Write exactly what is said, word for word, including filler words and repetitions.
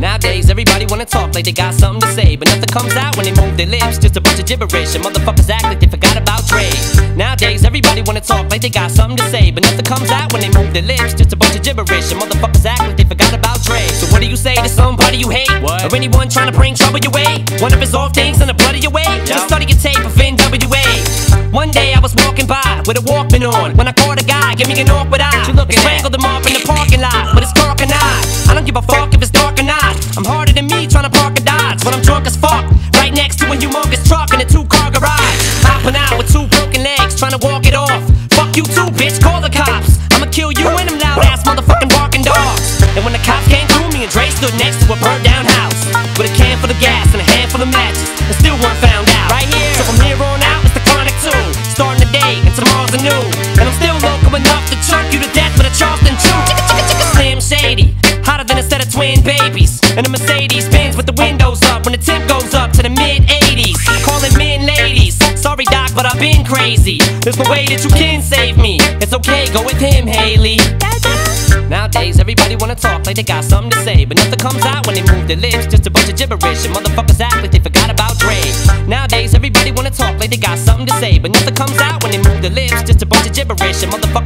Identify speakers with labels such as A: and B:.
A: Nowadays, everybody wanna talk like they got something to say, but nothing comes out when they move their lips, just a bunch of gibberish. And motherfuckers act like they forgot about Dre. Nowadays, everybody wanna talk like they got something to say, but nothing comes out when they move their lips, just a bunch of gibberish. And motherfuckers act like they forgot about Dre. So what do you say to somebody you hate? What? Or anyone trying to bring trouble your way? One of his off things in the blood of your way? Yep. Just study your tape of N W A. One day I was walking by with a Walkman on, when I caught a guy, give me an awkward eye. I strangled him off in the parking lot with his cork and eye. I don't give a fuck if it's dark or not. I'm harder than me trying to park a Dodge when I'm drunk as fuck, right next to a humongous truck in a two-car garage. Hopping out with two broken legs, trying to walk it off. Fuck you too, bitch, call the cops. I'ma kill you and them loud-ass motherfucking barking dogs. And when the cops came through, me and Dre stood next to a burnt-down house with a can full of gas and a handful of matches, and still weren't found out. Right here, so from here on out, it's the Chronic two. Starting the day, and tomorrow's a new. And I'm still local enough to choke you to death with a Charleston chew. Slim Shady, hotter than a set of twin babies. And a Mercedes Benz with the windows up when the temp goes up to the mid eighties. Calling men ladies, sorry doc, but I've been crazy. There's no way that you can save me. It's okay, go with him, Haley. Nowadays, everybody wanna talk like they got something to say, but nothing comes out when they move their lips, just a bunch of gibberish. And motherfuckers act like they forgot about Dre. Nowadays, everybody wanna talk like they got something to say, but nothing comes out when they move their lips, just a bunch of gibberish. And motherfuckers